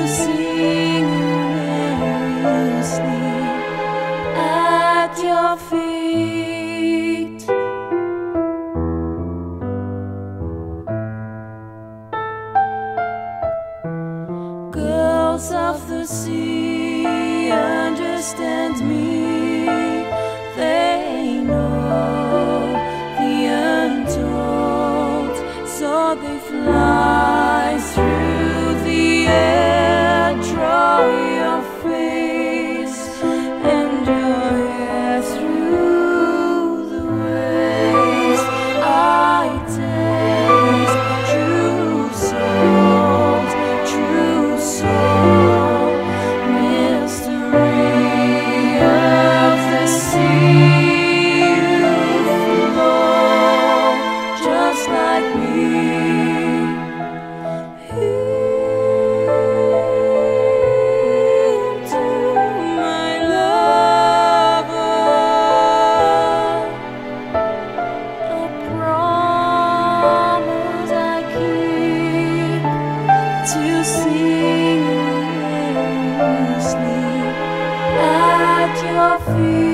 sing when you sleep at your feet. Girls of the sea understand me. They know the untold, so they fly through the air, draw your face and your hair through the waves. I taste true salt, true soul, mystery of the sea. You flow just like me. To sing when you sleep at your feet.